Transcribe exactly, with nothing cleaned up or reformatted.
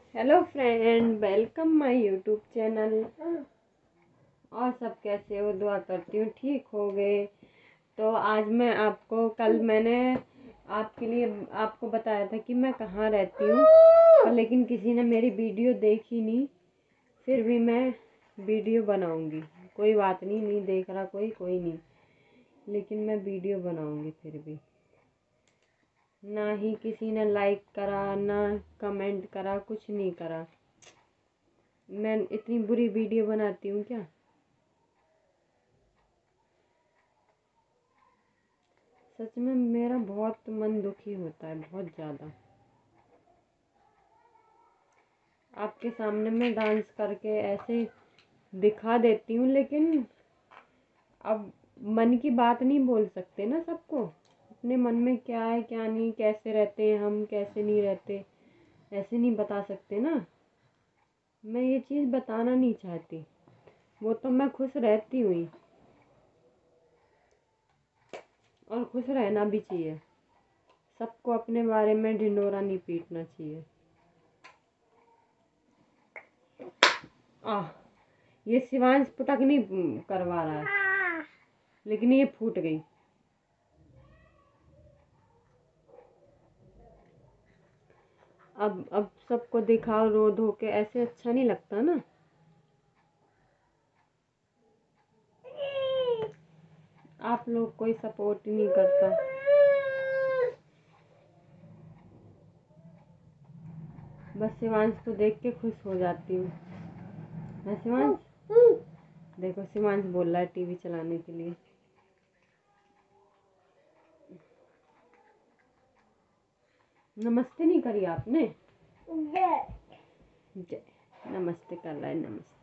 Hello friend, welcome my YouTube channel. और सब कैसे हो? दुआ करती हूँ ठीक हो गए। तो आज मैं आपको, कल मैंने आपके लिए आपको बताया था कि मैं कहाँ रहती हूँ, पर लेकिन किसी ने मेरी वीडियो देखी नहीं। फिर भी मैं वीडियो बनाऊँगी, कोई बात नहीं, नहीं देख रहा कोई कोई नहीं, लेकिन मैं वीडियो बनाऊँगी। फिर भी ना ही किसी ने लाइक करा, ना कमेंट करा, कुछ नहीं करा। मैं इतनी बुरी वीडियो बनाती हूँ क्या? सच में मेरा बहुत मन दुखी होता है, बहुत ज़्यादा। आपके सामने मैं डांस करके ऐसे दिखा देती हूँ, लेकिन अब मन की बात नहीं बोल सकते ना सबको। अपने मन में क्या है क्या नहीं, कैसे रहते हैं हम, कैसे नहीं रहते, ऐसे नहीं बता सकते ना। मैं ये चीज़ बताना नहीं चाहती, वो तो मैं खुश रहती हुई, और खुश रहना भी चाहिए। सबको अपने बारे में ढिंढोरा नहीं पीटना चाहिए। आह, ये शिवांश पुटक नहीं करवा रहा है, लेकिन ये फूट गई। अब अब सबको दिखाओ रो धो के, ऐसे अच्छा नहीं लगता ना। आप लोग कोई सपोर्ट ही नहीं करता। बस शिवांश को देख के खुश हो जाती हूँ। है शिवांश? देखो शिवांश बोल रहा है टीवी चलाने के लिए। नमस्ते नहीं करी आपने? जय। नमस्ते कर रहा है, नमस्ते।